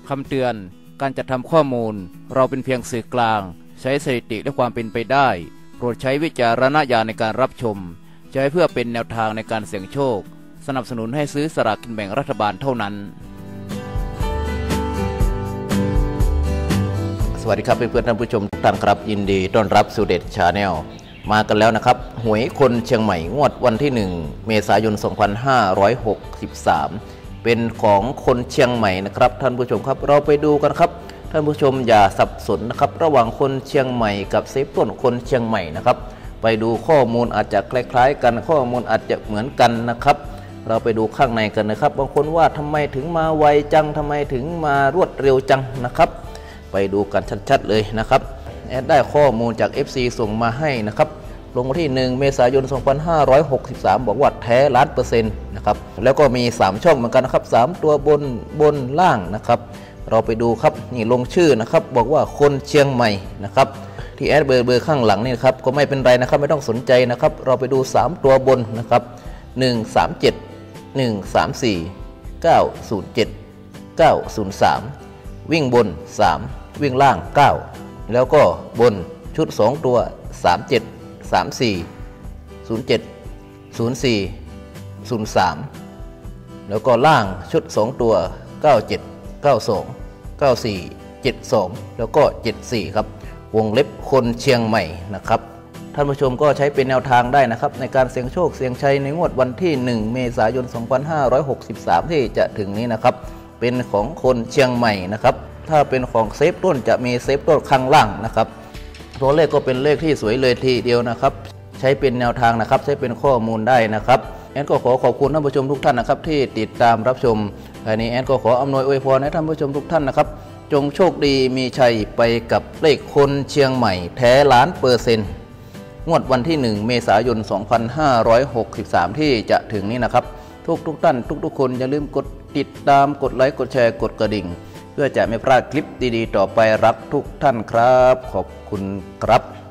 คำเตือนการจัดทำข้อมูลเราเป็นเพียงสื่อกลางใช้สถิติและความเป็นไปได้โปรดใช้วิจารณญาณในการรับชมใช้เพื่อเป็นแนวทางในการเสี่ยงโชคสนับสนุนให้ซื้อสลากกินแบ่งรัฐบาลเท่านั้นสวัสดีครับเพื่อนๆท่านผู้ชมทุกท่านครับยินดีต้อนรับสู่เด็ดชาแนลมากันแล้วนะครับหวยคนเชียงใหม่งวดวันที่1เมษายน2563เป็นของคนเชียงใหม่นะครับท่านผู้ชมครับเราไปดูกันครับท่านผู้ชมอย่าสับสนนะครับระหว่างคนเชียงใหม่กับเซฟต้นคนเชียงใหม่นะครับไปดูข้อมูลอาจจะคล้ายๆกันข้อมูลอาจจะเหมือนกันนะครับเราไปดูข้างในกันนะครับบางคนว่าทำไมถึงมาไวจังทำไมถึงมารวดเร็วจังนะครับไปดูกันชัดๆเลยนะครับได้ข้อมูลจาก FC ส่งมาให้นะครับลงวันที่1เมษายน2563บอกว่าแท้1,000,000%นะครับแล้วก็มี3ช่องเหมือนกันนะครับ3ตัวบนล่างนะครับเราไปดูครับนี่ลงชื่อนะครับบอกว่าคนเชียงใหม่นะครับที่แอดเบอร์ข้างหลังนี่ครับก็ไม่เป็นไรนะครับไม่ต้องสนใจนะครับเราไปดู3ตัวบนนะครับ137 134 907 903วิ่งบน3วิ่งล่าง9แล้วก็บนชุด2ตัว37 34 07 04 03แล้วก็ล่างชุด2ตัว97 92 94 72แล้วก็74ครับวงเล็บคนเชียงใหม่นะครับท่านผู้ชมก็ใช้เป็นแนวทางได้นะครับในการเสี่ยงโชคเสี่ยงชัยในงวดวันที่1เมษายน2563ที่จะถึงนี้นะครับเป็นของคนเชียงใหม่นะครับถ้าเป็นของเซฟต้นจะมีเซฟต้นข้างล่างนะครับตัวเลขก็เป็นเลขที่สวยเลยทีเดียวนะครับใช้เป็นแนวทางนะครับใช้เป็นข้อมูลได้นะครับแอนก็ขอขอบคุณท่านผู้ชมทุกท่านนะครับที่ติดตามรับชมอันนี้แอนก็ขออำนวยอวยพรให้ท่านผู้ชมทุกท่านนะครับจงโชคดีมีชัยไปกับเลขคนเชียงใหม่แท้1,000,000%งวดวันที่1เมษายน2563ที่จะถึงนี้นะครับทุกท่านทุกคนอย่าลืมกดติดตามกดไลค์กดแชร์กดกระดิ่งเพื่อจะไม่พลาดคลิปดีๆต่อไปรักทุกท่านครับขอบคุณครับ